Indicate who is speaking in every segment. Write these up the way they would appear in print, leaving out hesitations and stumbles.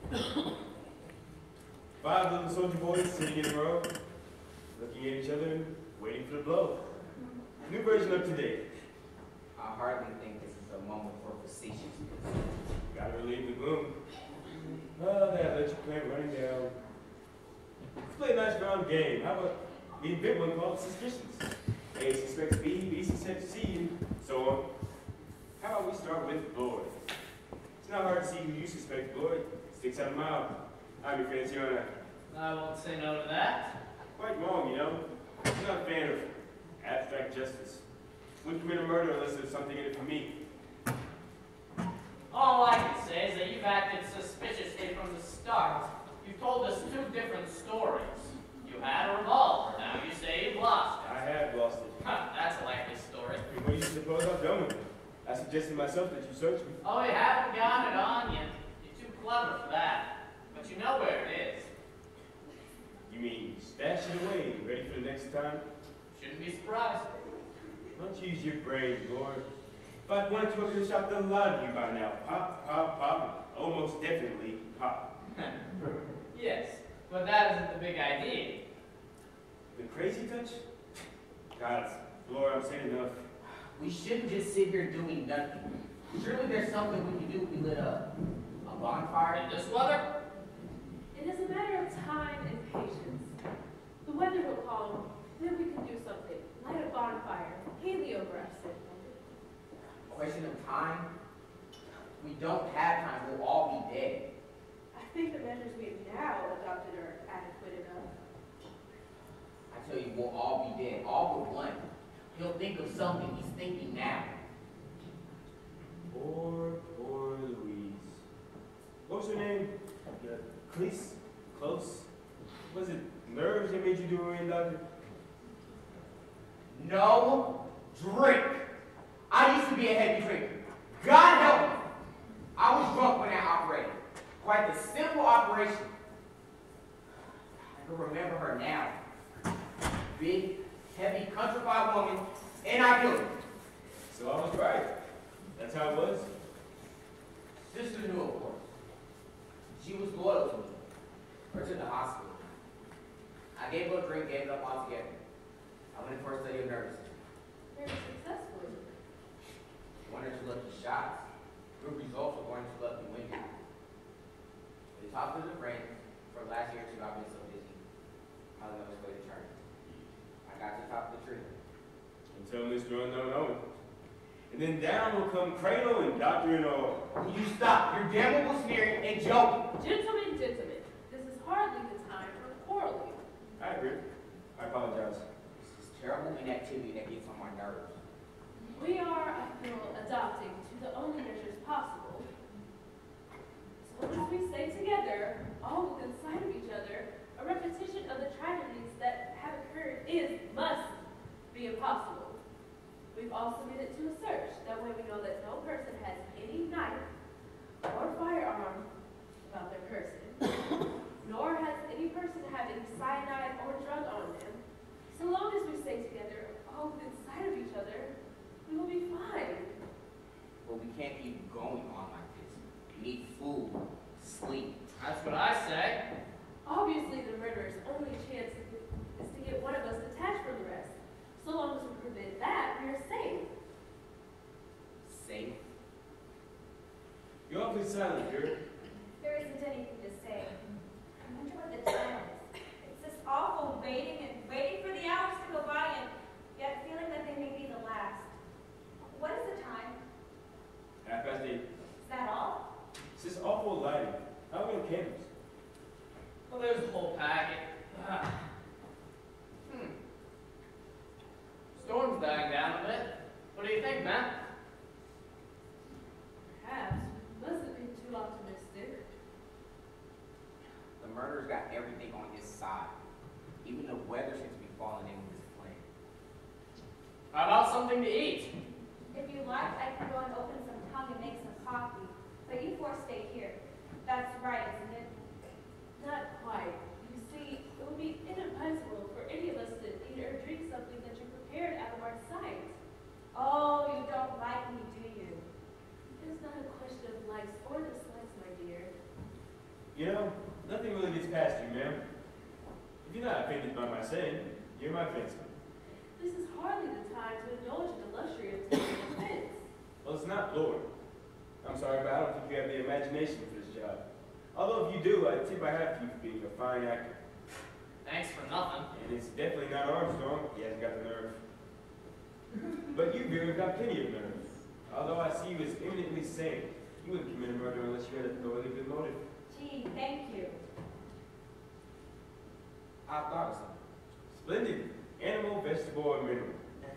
Speaker 1: Five little soldier boys sitting in a row, looking at each other, waiting for the blow. New version of today.
Speaker 2: I hardly think this is a moment for facetious.
Speaker 1: Gotta relieve the gloom. Oh, that electric plant running down. Let's play a nice round game. How about the big one called Suspicions? A suspects B, B suspects C, and so on. How about we start with Lloyd? It's not hard to see who you suspect, Lloyd. Sticks out a mile. I'm your fancy on that.
Speaker 3: I won't say no to that.
Speaker 1: Quite wrong, you know. I'm not a fan of abstract justice. Wouldn't commit a murder unless there's something in it for me.
Speaker 3: All I can say is that you've acted suspiciously from the start. You've told us two different stories. You had a revolver, now you say you've lost it.
Speaker 1: I have lost it.
Speaker 3: Huh, that's a likely story.
Speaker 1: What do you suppose I've done with it? I suggested myself that you search me.
Speaker 3: Oh, you haven't got it on you. You're too clever for that. But you know where it is.
Speaker 1: You mean stash it away, ready for the next time?
Speaker 3: Shouldn't be surprised.
Speaker 1: Don't use your brain, Lord. If I'd wanted to, I could have shot the lot of you by now. Pop, pop, pop. Almost definitely pop.
Speaker 3: Yes, but that isn't the big idea.
Speaker 1: The crazy touch? God, Lord, I'm saying enough.
Speaker 2: We shouldn't just sit here doing nothing. Surely there's something we can do if we lit a bonfire.
Speaker 3: In this weather?
Speaker 4: It is a matter of time and patience. The weather will calm, then we can do something. Light a bonfire, heliograph it.
Speaker 2: Question of time? We don't have time. We'll all be dead.
Speaker 4: I think the measures we have now adopted are adequate enough.
Speaker 2: I tell you, we'll all be dead. All but one. He'll think of something. He's thinking now.
Speaker 1: Poor Louise. What was her name? Cleese? Close? Was it nerves that made you do her in, doctor?
Speaker 2: No drink. I used to be a heavy drinker. God help me. I was drunk when I operated. Quite the simple operation. I can remember her now. Big, heavy, countrified woman, and I killed her.
Speaker 1: So I was right. That's how it was.
Speaker 2: Sister knew, of course. She was loyal to me. Her to the hospital. I gave her a drink, gave it up altogether. I went in for a study of nervous system.
Speaker 4: Very successful.
Speaker 2: One or two lucky shots. Good results with one or two lucky wins. They talked to the friends. For the last year or two, I've been so busy. I don't know which way to turn. I got to the top of the tree.
Speaker 1: Until Mr. Unknown Owen. And then down will come Cradle and Doctor and all.
Speaker 2: Will you stop? You're damnable sneering and joking.
Speaker 4: Gentlemen, this is hardly the time for quarreling.
Speaker 1: I agree. I apologize.
Speaker 2: This is terrible inactivity that gets on my nerves.
Speaker 4: We are, I feel, adopting to the only measures possible. So as we stay together, all within sight of each other, a repetition of the tragedies that have occurred must be impossible. We've all submitted to a search. That way we know that no person has any knife or firearm about their person, nor has any person had any cyanide or drug on them. So long as we stay together, all within sight of each other, we will be fine.
Speaker 2: But we can't keep going on like this. We need food, sleep.
Speaker 3: That's what I say.
Speaker 4: Obviously, the murderer's only chance is to get one of us detached from the rest. So long as we prevent that, we are safe.
Speaker 2: Safe?
Speaker 1: You're awfully silent, girl.
Speaker 5: There isn't anything to say. I wonder what the time is. It's this awful waiting and waiting for the hours to go by and yet feeling that they may be the last. What is the time?
Speaker 1: 8:30.
Speaker 5: Is that all?
Speaker 1: It's this awful lighting. How are we on candles?
Speaker 3: Well, there's the whole packet. Storm's dying down a bit. What do you think, man?
Speaker 4: Perhaps we mustn't be too optimistic.
Speaker 2: The murderer's got everything on his side. Even the weather seems to be falling in with his flame.
Speaker 3: How about something to eat?
Speaker 5: If you like, I can go and open some tongue and make some coffee. But you four stay here. That's right, isn't it?
Speaker 4: Not quite. You see, it would be inadvisable for any of us to eat or drink something that you prepared out of our sight.
Speaker 5: Oh, you don't like me, do you?
Speaker 4: It is not a question of likes or dislikes, my dear.
Speaker 1: You know, nothing really gets past you, ma'am. If you're not offended by my saying, you're my fencer.
Speaker 4: This is hardly the time to indulge in the luxury of taking offense.
Speaker 1: Well, it's not, Lord. I'm sorry, but I don't think you have the imagination for this job. Although if you do, I tip my hat to you for being a fine actor.
Speaker 3: Thanks for nothing.
Speaker 1: And it's definitely not Armstrong. He hasn't got the nerve. But you, Vera, have got plenty of nerve. Although I see you as eminently sane. You wouldn't commit a murder unless you had a thoroughly good motive.
Speaker 5: Gee, thank you.
Speaker 2: I thought of something.
Speaker 1: Splendid. Animal, vegetable, or mineral.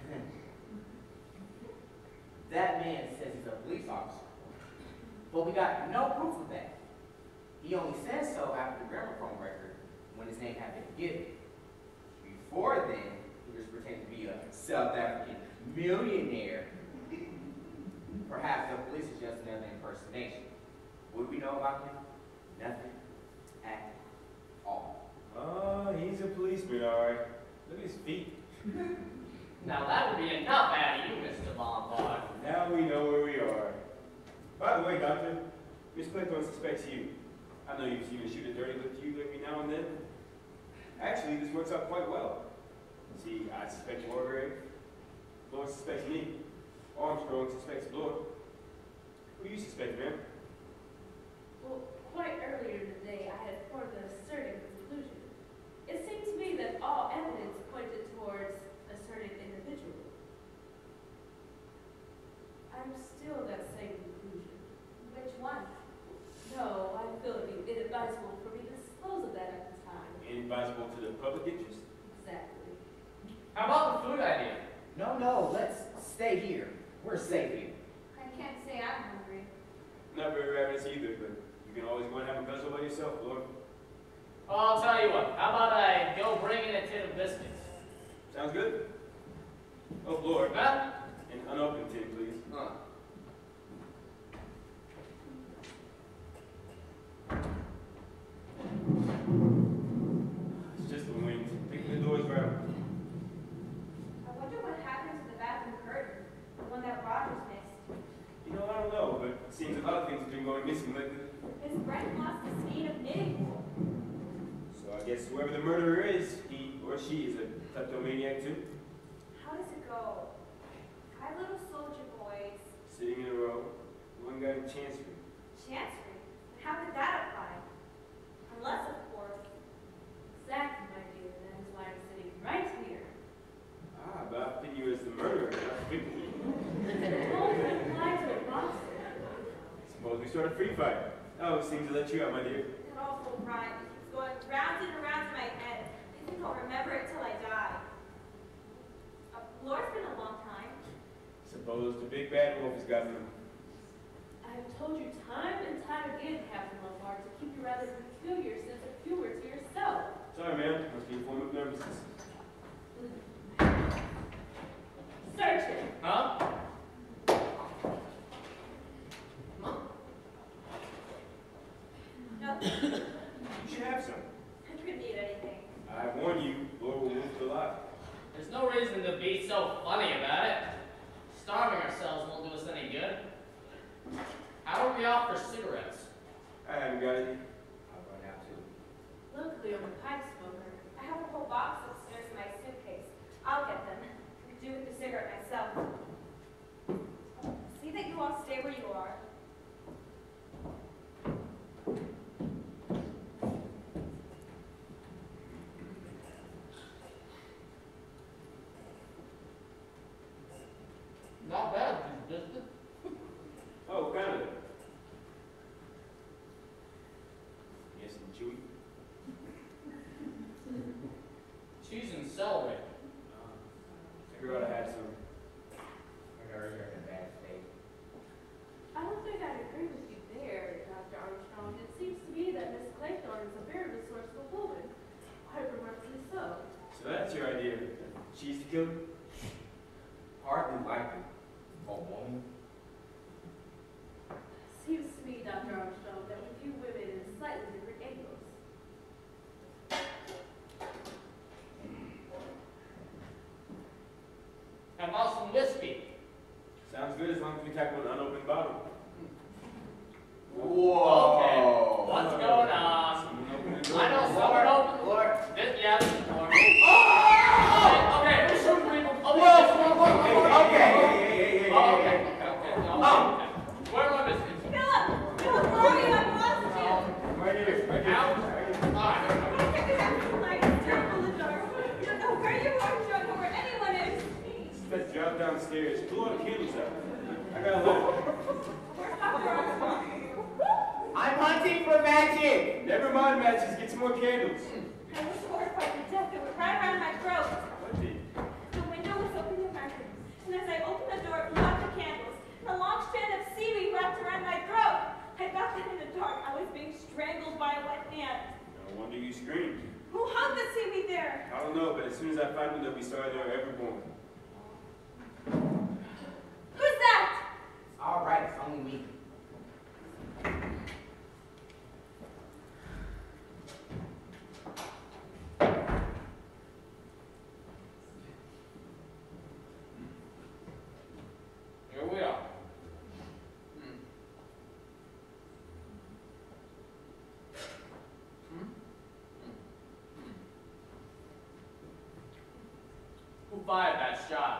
Speaker 2: That man says he's a police officer, but we got no proof of that. He only says so after the gramophone record when his name had been given. Before then, he was pretending to be a South African millionaire. Perhaps the police is just another impersonation. What do we know about him? Nothing at all.
Speaker 1: Oh, he's a policeman, all right. Look at his feet.
Speaker 3: Now that would be enough out of you, Mr. Lombard.
Speaker 1: Now we know where we are. By the way, Doctor, Miss Claythorne suspects you. I know you've seen her shoot a dirty with you every now and then. Actually, this works out quite well. See, I suspect Wargrave. Lord suspects me. Armstrong suspects Lord. Who do you suspect, ma'am?
Speaker 4: Well, quite earlier in the day, I had formed a certain conclusion. It seemed to me that all evidence pointed towards a certain individual. I'm still of that same conclusion.
Speaker 5: Which one?
Speaker 4: No, I feel it be inadvisable for me to dispose of that at the time.
Speaker 1: Inadvisable to the public interest.
Speaker 4: Exactly.
Speaker 3: How about the food idea?
Speaker 2: No, let's stay here. We're safe here.
Speaker 5: I can't say I'm hungry.
Speaker 1: Not very ravenous either, but you can always go and have a guzzle by yourself, Lord.
Speaker 3: Well, I'll tell you what. How about I go bring in a tin of biscuits?
Speaker 1: Sounds good? Oh, Lord.
Speaker 3: Huh?
Speaker 1: An unopened tin, please. It's just the wind. Picking the doors round.
Speaker 5: I wonder what happened to the bathroom curtain, the one that Rogers missed.
Speaker 1: You know, I don't know, but it seems a lot of things have been going missing lately.
Speaker 5: His friend lost the skein of knitting wool.
Speaker 1: So I guess whoever the murderer is, he or she is a kleptomaniac too.
Speaker 5: How does it go? 5 little soldier boys.
Speaker 1: Sitting in a row. One guy in chancery.
Speaker 5: Chancery? How could that apply? Unless, of course.
Speaker 4: Exactly, my dear. That is why I'm sitting right here.
Speaker 1: Ah, but I pin you as the murderer, not the victim.
Speaker 4: Hold the flag to a boxer.
Speaker 1: Suppose we start a free fight. Oh, it seems to let you out, my dear.
Speaker 5: That awful rhyme keeps going round and around in my head. I think I'll remember it till I die. Lord's been a long time.
Speaker 1: Suppose the big bad wolf has gotten him.
Speaker 4: I've told you time and time again, Captain Lombard, to keep your rather peculiar sense of humor to yourself.
Speaker 1: Sorry, ma'am. Must be a form of nervousness.
Speaker 4: Search it.
Speaker 3: Huh? Mom?
Speaker 5: No,
Speaker 1: You should have some.
Speaker 5: I couldn't eat anything.
Speaker 1: I warn you, Lord will move the lot.
Speaker 3: There's no reason to be so funny about it. Starving ourselves won't do us any good. How are we off for cigarettes?
Speaker 1: I haven't got any.
Speaker 2: I'll run out too.
Speaker 4: Luckily, I'm a pipe smoker.
Speaker 5: I have a whole box upstairs in my suitcase. I'll get them. I could do with the cigarette myself. See that you all stay where you are.
Speaker 3: Not bad, Mr.
Speaker 1: Oh, kind of. Yes, and chewy.
Speaker 3: Cheese and celery.
Speaker 1: Figure out I had some.
Speaker 2: My nerves are in a bad state.
Speaker 4: I don't think I'd agree with you there, Dr. Armstrong. It seems to me that Miss Claythorne is a very resourceful woman. Quite remarkably so.
Speaker 1: So that's your idea. Cheese to kill?
Speaker 2: Hardly likely. A woman?
Speaker 4: Seems to me, Dr. Armstrong, that we view women in slightly different angles.
Speaker 3: How about some whiskey?
Speaker 1: Sounds good as long as we tackle an unopened bottle.
Speaker 2: Whoa!
Speaker 3: Okay, what's going on?
Speaker 1: downstairs. Blew all the candles out. I got a letter.
Speaker 2: I'm hunting for magic.
Speaker 1: Never mind matches, get some more candles.
Speaker 5: I was horrified to death. It went right around my throat.
Speaker 1: What did?
Speaker 5: The window was open in my room, and as I opened the door, it blew out the candles, and a long strand of seaweed wrapped around my throat. I thought that in the dark I was being strangled by a wet hand.
Speaker 1: No wonder you screamed.
Speaker 5: Who hung the seaweed there?
Speaker 1: I don't know, but as soon as I find them, they'll be sorry they were ever born.
Speaker 5: Who's that?
Speaker 2: All right, it's only me.
Speaker 3: Here we are. Who fired that shot?